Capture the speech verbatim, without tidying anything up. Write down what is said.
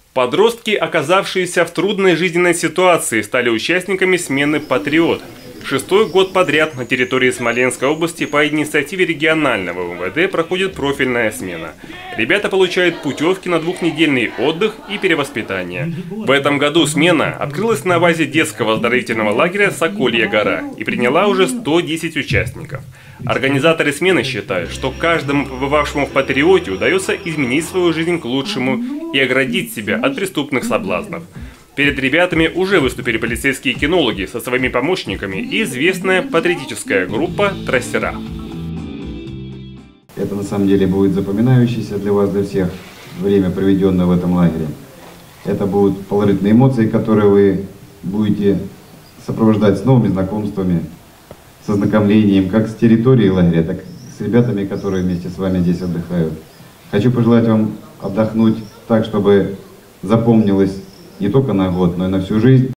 Подростки, оказавшиеся в трудной жизненной ситуации, стали участниками смены «Патриот». Шестой год подряд на территории Смоленской области по инициативе регионального УМВД проходит профильная смена. Ребята получают путевки на двухнедельный отдых и перевоспитание. В этом году смена открылась на базе детского оздоровительного лагеря «Соколья гора» и приняла уже сто десять участников. Организаторы смены считают, что каждому побывавшему в «Патриоте» удается изменить свою жизнь к лучшему и оградить себя от преступных соблазнов. Перед ребятами уже выступили полицейские кинологи со своими помощниками и известная патриотическая группа «Трассера». Это на самом деле будет запоминающееся для вас, для всех, время, проведенное в этом лагере. Это будут положительные эмоции, которые вы будете сопровождать с новыми знакомствами, с ознакомлением как с территорией лагеря, так и с ребятами, которые вместе с вами здесь отдыхают. Хочу пожелать вам отдохнуть так, чтобы запомнилось не только на год, но и на всю жизнь.